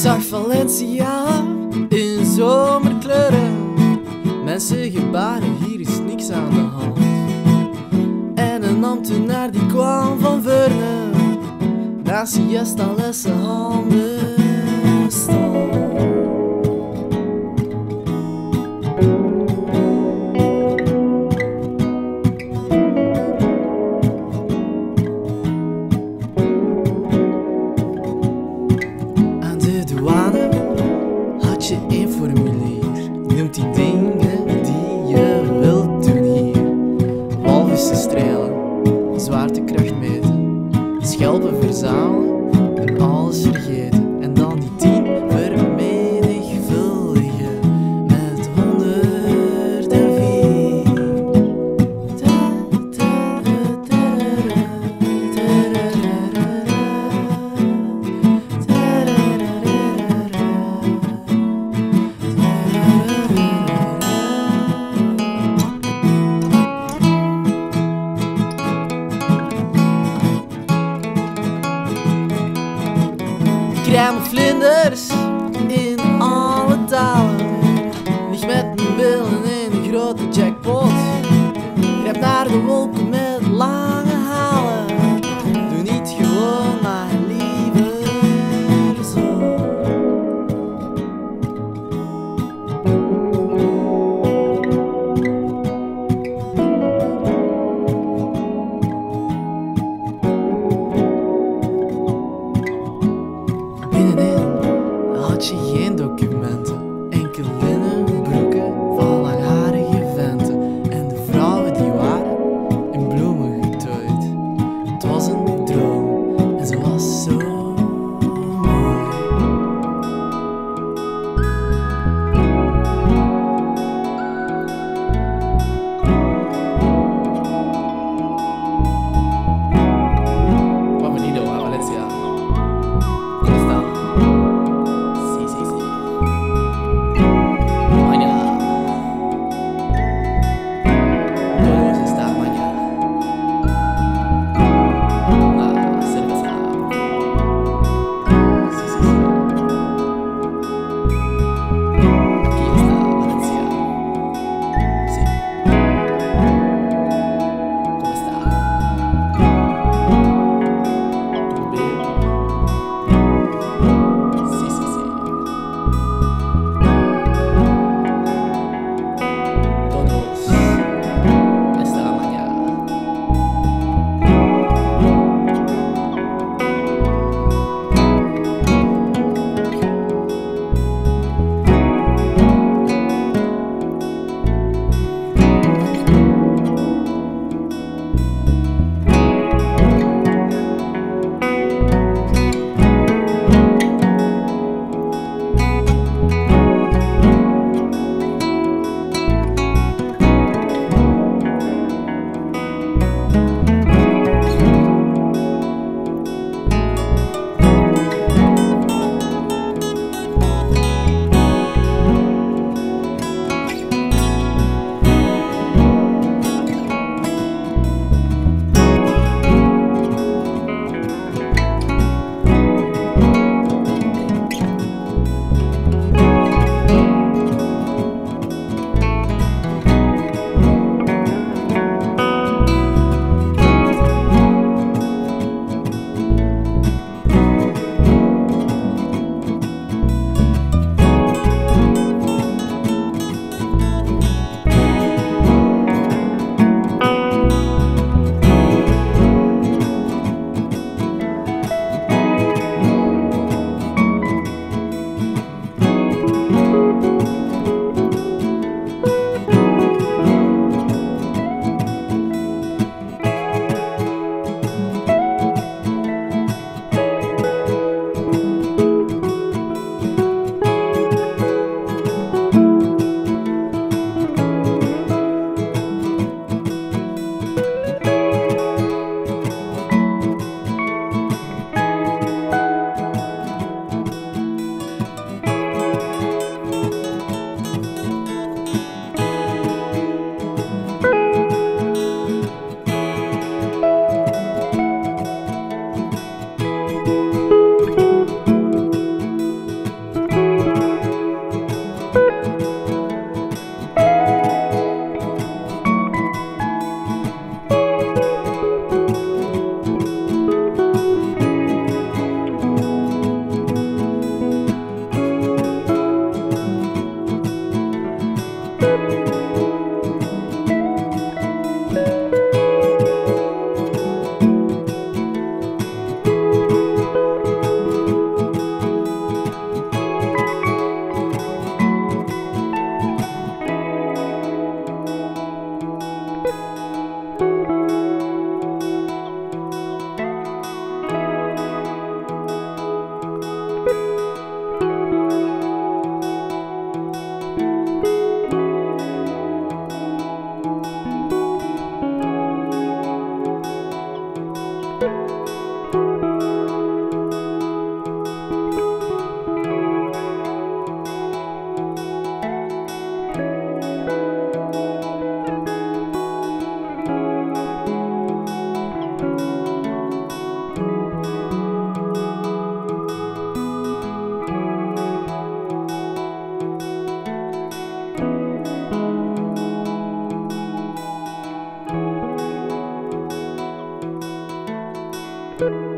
zag Valencia in zomerkleuren. Mensen gebaren, hier is niks aan de hand. En een ambtenaar die kwam van Veurne, na siesta lessen handen stond. Had je een formulier, noemt die dingen die je wilt doen hier. Walvissen strelen, zwaartekracht meten, schelpen verzamelen en alles vergeten. En dan die 10 vermenigvuldigen met 104. Krijg vlinders in alle talen. Lig met mijn billen in een grote jackpot. Grijp naar de wolken met lange halen. Doe niet gewoon, maar liever zo. Binnenin had je geen documenten, enkel linnen broeken van langharige venten. En de vrouwen die waren in bloemen getooid. Thank